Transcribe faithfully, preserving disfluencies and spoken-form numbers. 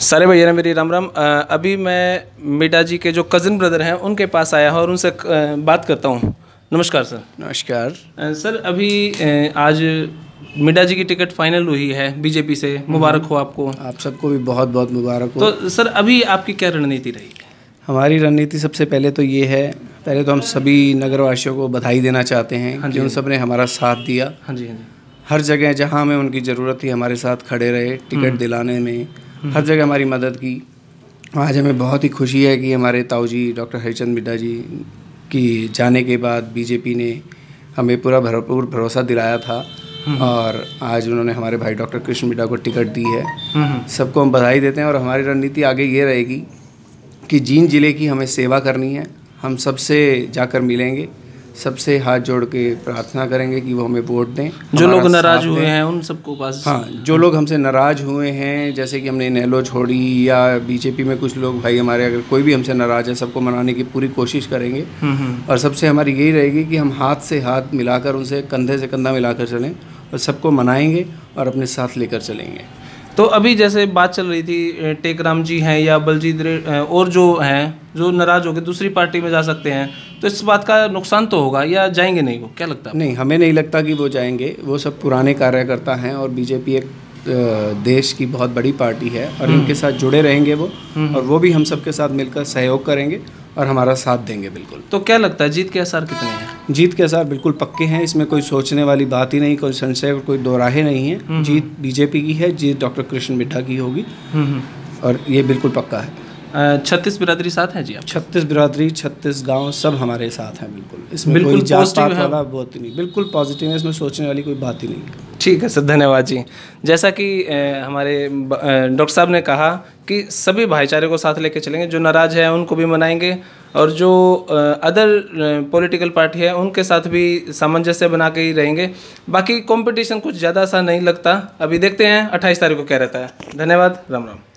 सारे भैया ने मेरी राम राम। अ, अभी मैं मीडा जी के जो कज़न ब्रदर हैं उनके पास आया हूँ और उनसे अ, बात करता हूँ। नमस्कार सर। नमस्कार अ, सर अभी अ, आज मीडा जी की टिकट फाइनल हुई है बीजेपी से, मुबारक हो आपको। आप सबको भी बहुत बहुत मुबारक हो। तो सर अभी आपकी क्या रणनीति रही? हमारी रणनीति सबसे पहले तो ये है, पहले तो हम सभी नगरवासियों को बधाई देना चाहते हैं हाँ कि उन सब ने हमारा साथ दिया। हाँ जी हाँ जी। हर जगह जहाँ हमें उनकी ज़रूरत थी हमारे साथ खड़े रहे, टिकट दिलाने में हर जगह हमारी मदद की। आज हमें बहुत ही खुशी है कि हमारे ताऊ जी डॉक्टर हरिचंद मिड्डा जी की जाने के बाद बीजेपी ने हमें पूरा भरपूर भरोसा दिलाया था और आज उन्होंने हमारे भाई डॉक्टर कृष्ण मिड्डा को टिकट दी है। सबको हम बधाई देते हैं और हमारी रणनीति आगे ये रहेगी कि जींद ज़िले की हमें सेवा करनी है। हम सबसे जाकर मिलेंगे, सबसे हाथ जोड़ के प्रार्थना करेंगे कि वो हमें वोट दें। जो लोग नाराज़ हुए हैं उन सबको पास, हाँ, जो लोग हमसे नाराज़ हुए हैं, जैसे कि हमने इनेलो छोड़ी या बीजेपी में कुछ लोग भाई हमारे, अगर कोई भी हमसे नाराज़ है, सबको मनाने की पूरी कोशिश करेंगे। और सबसे हमारी यही रहेगी कि हम हाथ से हाथ मिलाकर, उनसे कंधे से कंधा मिलाकर चलें और सबको मनाएंगे और अपने साथ लेकर चलेंगे। तो अभी जैसे बात चल रही थी टेकराम जी हैं या बलजीत रे और जो हैं जो नाराज़ होकर दूसरी पार्टी में जा सकते हैं, तो इस बात का नुकसान तो होगा या जाएंगे नहीं? वो क्या लगता है? नहीं, हमें नहीं लगता कि वो जाएंगे। वो सब पुराने कार्यकर्ता हैं और बीजेपी एक देश की बहुत बड़ी पार्टी है और इनके साथ जुड़े रहेंगे वो, और वो भी हम सबके साथ मिलकर सहयोग करेंगे और हमारा साथ देंगे बिल्कुल। तो क्या लगता है जीत के आसार कितने हैं? जीत के आसार बिल्कुल पक्के हैं, इसमें कोई सोचने वाली बात ही नहीं, कोई संशय, कोई दो राहें नहीं है। जीत बीजेपी की है, जीत डॉक्टर कृष्ण मिड्डा की होगी और ये बिल्कुल पक्का है। छत्तीस बिरादरी साथ है जी आप? छत्तीस बिरादरी, छत्तीस गांव सब हमारे साथ हैं बिल्कुल। इसमें बिल्कुल कोई जात पात वाला बहुत ही नहीं, बिल्कुल पॉजिटिव है, इसमें सोचने वाली कोई बात ही नहीं। ठीक है सर, धन्यवाद जी। जैसा कि हमारे डॉक्टर साहब ने कहा कि सभी भाईचारे को साथ लेके चलेंगे, जो नाराज़ है उनको भी मनाएंगे और जो अदर पॉलिटिकल पार्टी है उनके साथ भी सामंजस्य बना के ही रहेंगे। बाकी कंपटीशन कुछ ज़्यादा सा नहीं लगता, अभी देखते हैं अट्ठाईस तारीख को क्या रहता है। धन्यवाद, राम राम।